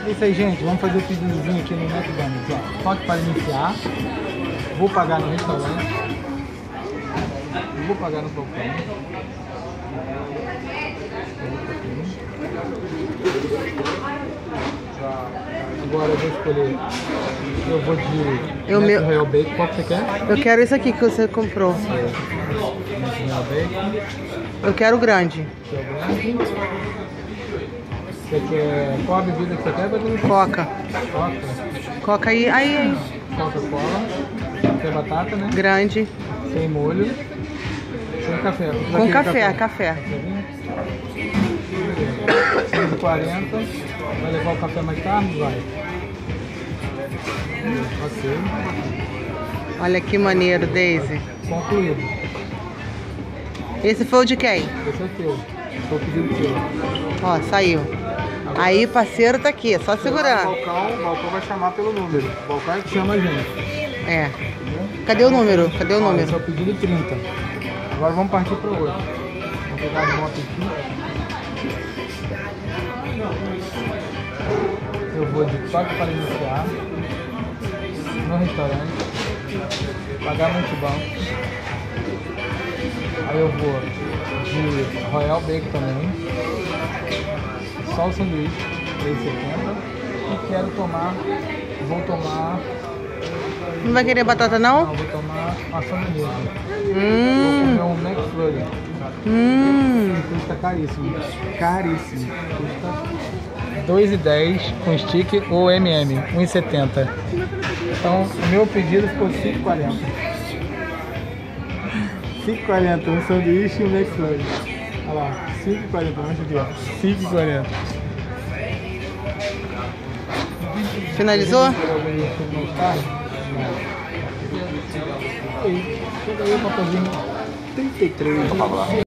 É isso aí, gente. Vamos fazer o pedidozinho aqui no McDonald's. Ó. Toque para iniciar. Vou pagar no restaurante. Vou pagar no balcão. Agora eu vou escolher. Eu vou de Royal Bacon. Qual que você quer? Eu quero esse aqui que você comprou. Royal Bacon. Eu quero o grande. Você quer... Qual a bebida que você quer? Coca. Coca. Coca aí. Coca-Cola. Quer batata, né? Grande. Sem molho. Sem café. Com café. 140. Vai levar o café mais tarde? Vai. Ok. Olha que maneiro, Daisy. Concluído. Esse foi o de quem? Esse é teu. Foi o pedido teu. Ó, saiu. Aí, parceiro, tá aqui, é só segurar. O balcão vai chamar pelo número. O balcão é que chama a gente. É. Cadê o número? Cadê o número? Esse é o pedido 30. Agora vamos partir para o outro. Vamos pegar de moto aqui. Eu vou de toque para iniciar. No restaurante. Pagar multibanco. Aí eu vou de Royal Bacon também. Só o sanduíche, 3,70. E quero tomar, vou tomar... Não vai querer batata, não? Não, vou tomar uma sobremesa. Vou comer um McFlurry. Custa caríssimo. Caríssimo. Custa 2,10 com stick ou MM, 1,70. Então, o meu pedido ficou 5,40. 5,40, um sanduíche e um McFlurry. Olha lá, 5,40, vamos aqui, ó. 5,40. Finalizou? Aí, chega aí o papelzinho 33.